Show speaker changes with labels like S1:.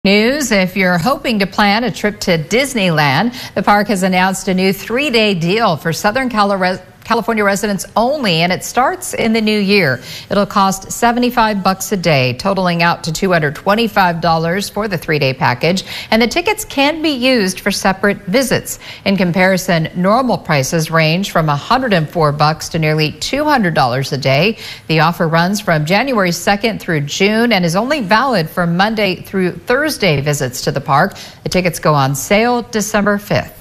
S1: News, if you're hoping to plan a trip to Disneyland, the park has announced a new 3-day deal for Southern California residents only, and it starts in the new year. It'll cost $75 a day, totaling out to $225 for the 3-day package, and the tickets can be used for separate visits. In comparison, normal prices range from $104 to nearly $200 a day. The offer runs from January 2nd through June and is only valid for Monday through Thursday visits to the park. The tickets go on sale December 5th.